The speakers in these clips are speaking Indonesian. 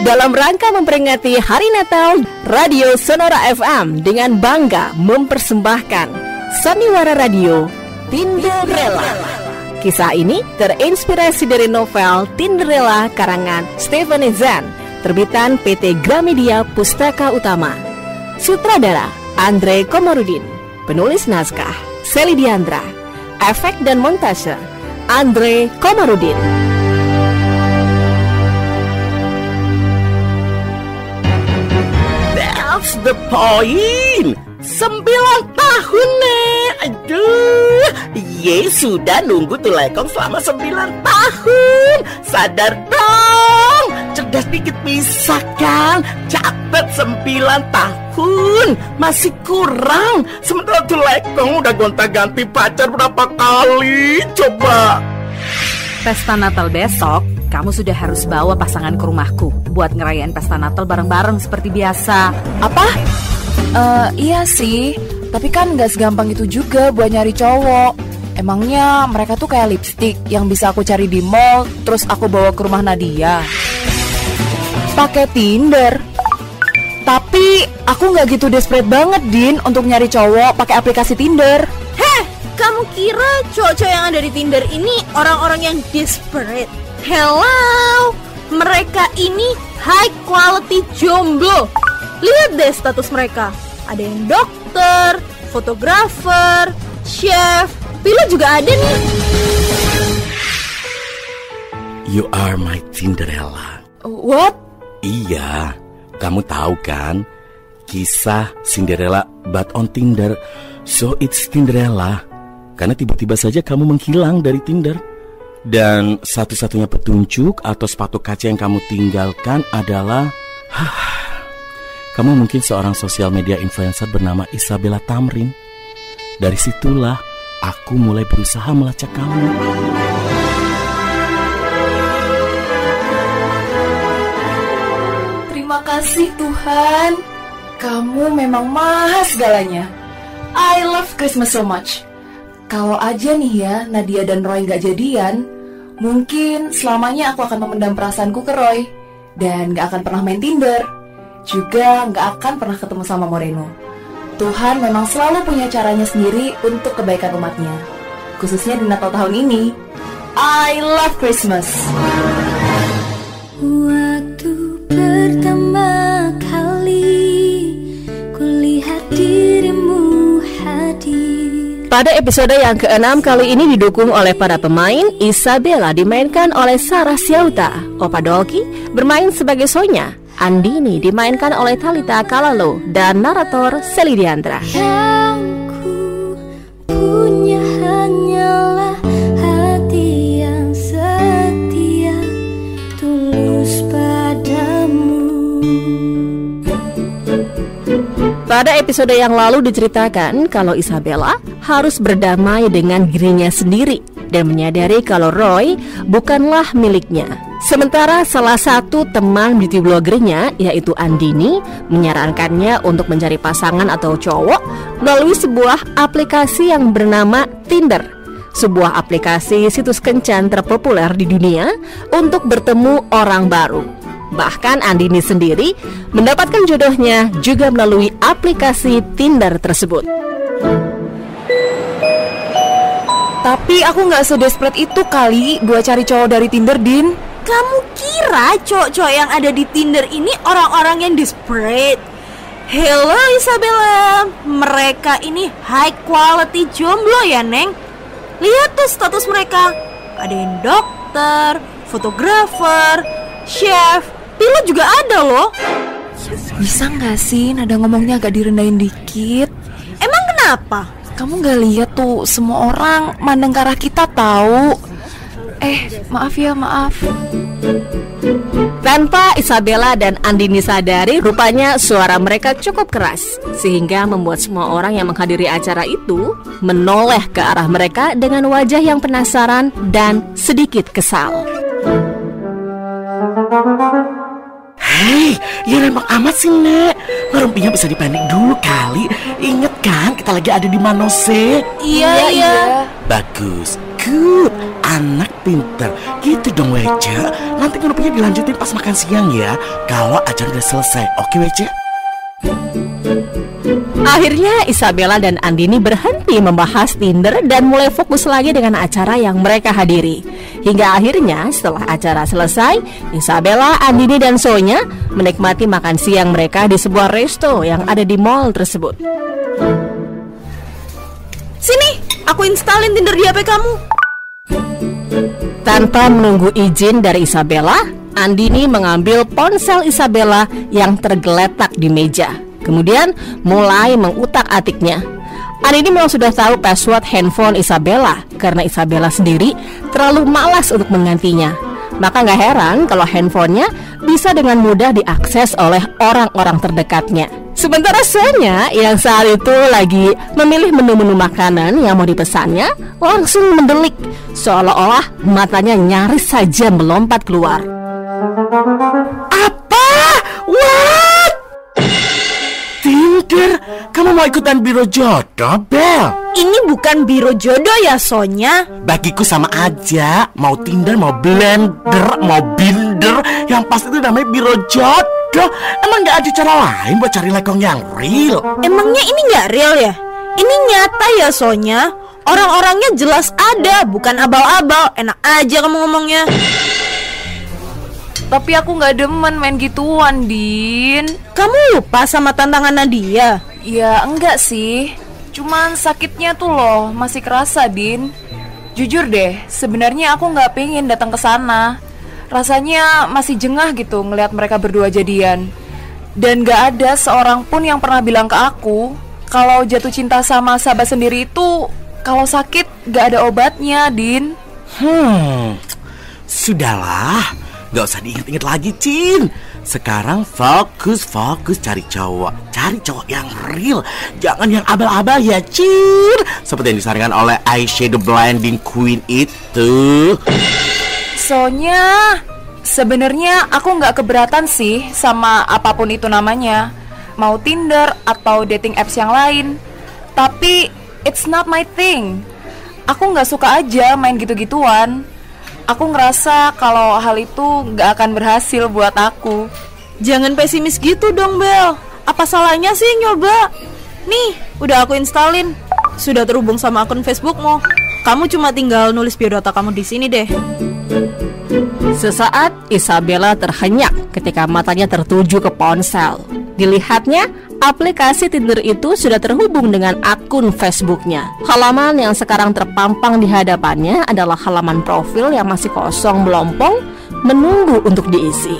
Dalam rangka memperingati Hari Natal, Radio Sonora FM dengan bangga mempersembahkan Sandiwara Radio Tinderella. Kisah ini terinspirasi dari novel Tinderella karangan Stephen Zahn, terbitan PT Gramedia Pustaka Utama. Sutradara Andre Komarudin, penulis naskah Seli Diandra, efek dan montase Andre Komarudin. That's the point. 9 tahun, Nek. Aduh, sudah nunggu tuh lekong selama 9 tahun. Sadar dong, cerdas dikit bisa kan? Catat 9 tahun, masih kurang. Sementara tuh lekong udah gonta-ganti pacar berapa kali, coba. Pesta Natal besok, kamu sudah harus bawa pasangan ke rumahku buat ngerayain pesta Natal bareng-bareng seperti biasa. Apa? Iya sih, tapi kan gak segampang itu juga buat nyari cowok. Emangnya mereka tuh kayak lipstick yang bisa aku cari di mall, terus aku bawa ke rumah Nadia. Pakai Tinder. Tapi aku gak gitu desperate banget, Din, untuk nyari cowok pakai aplikasi Tinder. Kamu kira cowok-cowok yang ada di Tinder ini orang-orang yang desperate? Hello, mereka ini high quality jomblo. Lihat deh status mereka. Ada yang dokter, fotografer, chef, pilot juga ada nih. You are my Tinderella. What? Iya, kamu tahu kan kisah Cinderella but on Tinder. So it's Tinderella. Karena tiba-tiba saja kamu menghilang dari Tinder. Dan satu-satunya petunjuk atau sepatu kaca yang kamu tinggalkan adalah kamu mungkin seorang sosial media influencer bernama Isabella Tamrin. Dari situlah aku mulai berusaha melacak kamu. Terima kasih Tuhan, kamu memang maha segalanya. I love Christmas so much. Kalau aja nih ya Nadia dan Roy gak jadian, mungkin selamanya aku akan memendam perasaanku ke Roy dan gak akan pernah main Tinder. Juga gak akan pernah ketemu sama Moreno. Tuhan memang selalu punya caranya sendiri untuk kebaikan umatnya, khususnya di Natal tahun ini. I love Christmas. Waktu pertama kali kulihat dirimu hadir. Pada episode yang ke-6 kali ini didukung oleh para pemain. Isabella dimainkan oleh Sarah Siauta, Opa Dolki bermain sebagai Sonya, Andini dimainkan oleh Thalita Kalalo, dan narator Seli Diandra. Yang ku punya hanyalah hati yang setia, tulus padamu. Pada episode yang lalu diceritakan kalau Isabella harus berdamai dengan dirinya sendiri dan menyadari kalau Roy bukanlah miliknya. Sementara salah satu teman beauty bloggernya, yaitu Andini, menyarankannya untuk mencari pasangan atau cowok melalui sebuah aplikasi yang bernama Tinder, sebuah aplikasi situs kencan terpopuler di dunia untuk bertemu orang baru. Bahkan Andini sendiri mendapatkan jodohnya juga melalui aplikasi Tinder tersebut. Tapi aku gak sedesperate itu kali buat cari cowok dari Tinder, Din. Kamu kira cowok-cowok yang ada di Tinder ini orang-orang yang desperate? Hello Isabella, mereka ini high quality jomblo ya, Neng. Lihat tuh status mereka. Ada yang dokter, fotografer, chef, pilot juga ada loh. Bisa gak sih nada ngomongnya agak direndahin dikit? Emang kenapa? Kamu gak lihat tuh semua orang mandang ke arah kita tahu. Maaf ya, maaf. Tanpa Isabella dan Andini sadari, rupanya suara mereka cukup keras, sehingga membuat semua orang yang menghadiri acara itu menoleh ke arah mereka dengan wajah yang penasaran dan sedikit kesal. Hei, ya nembak amat sih, Nek. Ngerumpinya bisa dipendek dulu kali. Ingat kan kita lagi ada di Manose? Iya. Bagus, good. anak pinter. Gitu dong Wece. Nanti grupnya dilanjutin pas makan siang ya, kalau acara udah selesai. Oke Wece? Akhirnya Isabella dan Andini berhenti membahas Tinder dan mulai fokus lagi dengan acara yang mereka hadiri. Hingga akhirnya setelah acara selesai, Isabella, Andini, dan Sonya menikmati makan siang mereka di sebuah resto yang ada di mall tersebut. Sini, aku instalin Tinder di HP kamu. Tanpa menunggu izin dari Isabella, Andini mengambil ponsel Isabella yang tergeletak di meja. Kemudian mulai mengutak-atiknya. Andini memang sudah tahu password handphone Isabella karena Isabella sendiri terlalu malas untuk menggantinya. Maka gak heran kalau handphonenya bisa dengan mudah diakses oleh orang-orang terdekatnya. Sementara Sonya yang saat itu lagi memilih menu-menu makanan yang mau dipesannya langsung mendelik, seolah-olah matanya nyaris saja melompat keluar. Apa? What? Tinder? Kamu mau ikutan biro jodoh, Bel? Ini bukan biro jodoh ya, Sonya? Bagiku sama aja. Mau Tinder, mau Blender, mau Binder, yang pasti itu namanya biro jodoh. Emang gak ada cara lain buat cari lekong yang real? Emangnya ini gak real ya? Ini nyata ya, Sonya? Orang-orangnya jelas ada, bukan abal-abal. Enak aja kamu ngomongnya. Tapi aku gak demen main gituan, Din. Kamu lupa sama tantangan Nadia? Ya enggak sih, cuman sakitnya tuh loh masih kerasa, Din. Jujur deh, sebenarnya aku gak pengen datang ke sana. Rasanya masih jengah gitu ngelihat mereka berdua jadian. Dan gak ada seorang pun yang pernah bilang ke aku kalau jatuh cinta sama sahabat sendiri itu kalau sakit gak ada obatnya, Din. Sudahlah, gak usah diingat-ingat lagi, Cin. Sekarang fokus cari cowok. Cari cowok yang real, jangan yang abal-abal ya, Cin. Seperti yang disarankan oleh Eyeshadow Blending Queen itu. Sonya, sebenarnya aku nggak keberatan sih sama apapun itu namanya, mau Tinder atau dating apps yang lain. Tapi it's not my thing. Aku nggak suka aja main gitu-gituan. Aku ngerasa kalau hal itu nggak akan berhasil buat aku. Jangan pesimis gitu dong, Bel. Apa salahnya sih nyoba? Nih, udah aku instalin. Sudah terhubung sama akun Facebookmu. Kamu cuma tinggal nulis biodata kamu di sini deh. Sesaat Isabella terhenyak ketika matanya tertuju ke ponsel. Dilihatnya, aplikasi Tinder itu sudah terhubung dengan akun Facebooknya. Halaman yang sekarang terpampang di hadapannya adalah halaman profil yang masih kosong melompong, menunggu untuk diisi.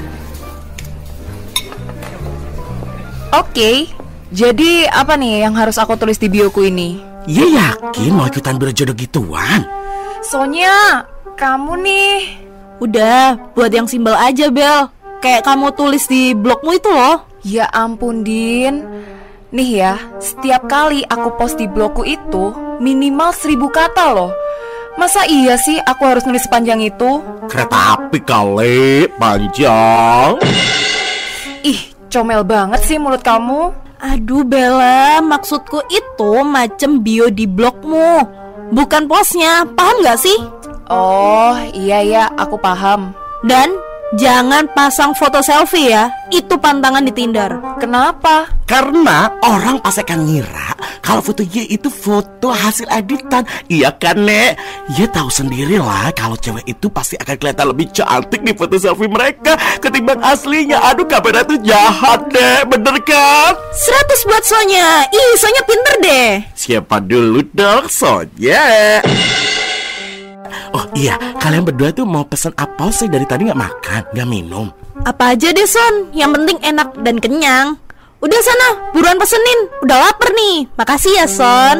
Oke, jadi apa nih yang harus aku tulis di bioku ini? Ya yakin mau ikutan biro jodoh gituan? Sonya, kamu nih. Udah, buat yang simpel aja, Bel. Kayak kamu tulis di blogmu itu loh. Ya ampun, Din. Nih ya, setiap kali aku post di blogku itu minimal 1000 kata loh. Masa iya sih aku harus nulis sepanjang itu? Kereta api kali, panjang. Ih, comel banget sih mulut kamu. Aduh Bella, maksudku itu macem bio di blogmu, bukan postnya, paham gak sih? Oh, iya, aku paham. Dan jangan pasang foto selfie ya, itu pantangan di Tinder. Kenapa? Karena orang pasti akan ngira kalau fotonya itu foto hasil editan. Iya kan, Nek? Ya tahu sendiri lah kalau cewek itu pasti akan kelihatan lebih cantik di foto selfie mereka ketimbang aslinya. Aduh, kamera tuh jahat, Nek. Bener kan? 100 buat Sonya. Ih, Sonya pinter deh. Siapa dulu dong, Sonya? Oh iya, kalian berdua tuh mau pesan apa sih? Dari tadi gak makan, gak minum? Apa aja deh Son, yang penting enak dan kenyang. Udah sana, buruan pesenin, udah lapar nih. Makasih ya Son.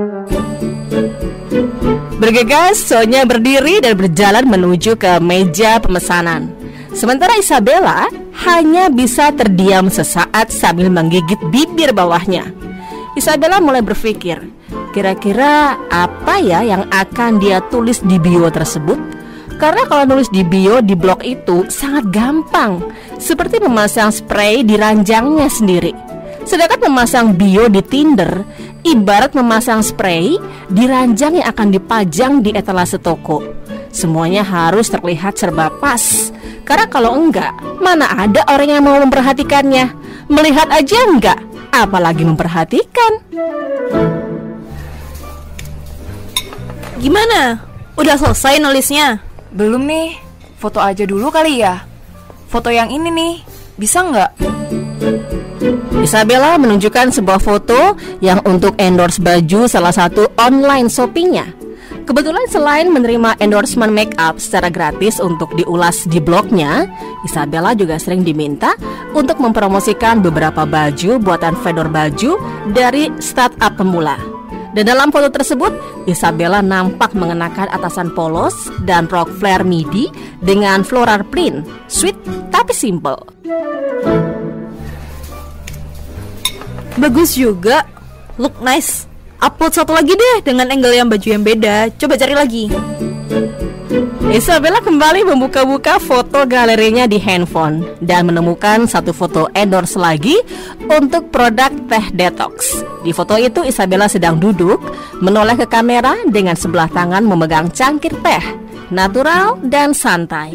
Bergegas, Sonya berdiri dan berjalan menuju ke meja pemesanan. Sementara Isabella hanya bisa terdiam sesaat sambil menggigit bibir bawahnya. Isabella mulai berpikir, kira-kira apa ya yang akan dia tulis di bio tersebut? Karena kalau nulis di bio di blog itu sangat gampang, seperti memasang spray di ranjangnya sendiri. Sedangkan memasang bio di Tinder Ibarat memasang spray di ranjang yang akan dipajang di etalase toko. Semuanya harus terlihat serba pas. Karena kalau enggak, mana ada orang yang mau memperhatikannya. Melihat aja enggak, apalagi memperhatikan. Gimana? Udah selesai nulisnya? Belum nih, foto aja dulu kali ya. Foto yang ini nih, bisa nggak? Isabella menunjukkan sebuah foto yang untuk endorse baju salah satu online shoppingnya. Kebetulan selain menerima endorsement make up secara gratis untuk diulas di blognya, Isabella juga sering diminta untuk mempromosikan beberapa baju buatan vendor baju dari startup pemula. Dan dalam foto tersebut, Isabella nampak mengenakan atasan polos dan rok flare midi dengan floral print, sweet tapi simple. Bagus juga, look nice. Upload satu lagi deh dengan angle yang baju yang beda. Coba cari lagi. Isabella kembali membuka-buka foto galerinya di handphone dan menemukan satu foto endorse lagi untuk produk teh detox. Di foto itu Isabella sedang duduk menoleh ke kamera dengan sebelah tangan memegang cangkir teh, natural dan santai.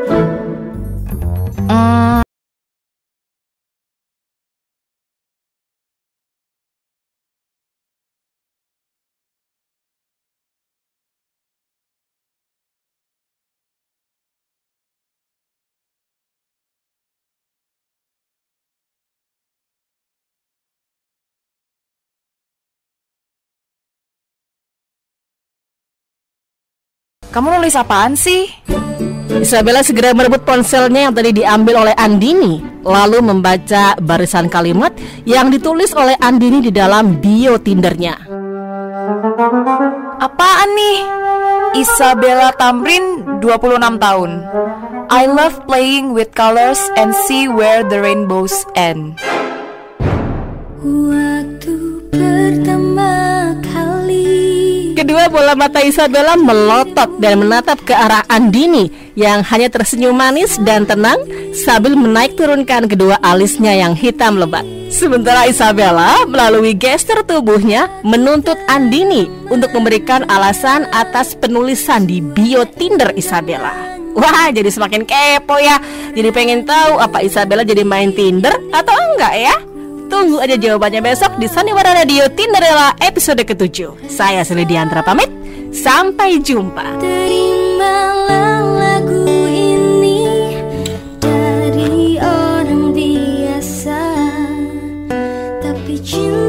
Kamu nulis apaan sih? Isabella segera merebut ponselnya yang tadi diambil oleh Andini, lalu membaca barisan kalimat yang ditulis oleh Andini di dalam bio Tindernya. Apaan nih? Isabella Tamrin, 26 tahun. I love playing with colors and see where the rainbows end. Waktu pertama kali Kedua bola mata Isabella melotot dan menatap ke arah Andini yang hanya tersenyum manis dan tenang sambil menaik turunkan kedua alisnya yang hitam lebat. Sementara Isabella melalui gestur tubuhnya menuntut Andini untuk memberikan alasan atas penulisan di bio Tinder Isabella. Wah, jadi semakin kepo ya. Jadi pengen tahu apa Isabella jadi main Tinder atau enggak ya? Tunggu aja jawabannya besok di Sandiwara Radio Tinderella episode ke-7. Saya Sili Diantra pamit. Sampai jumpa. terimalah lagu ini dari orang biasa, tapi cinta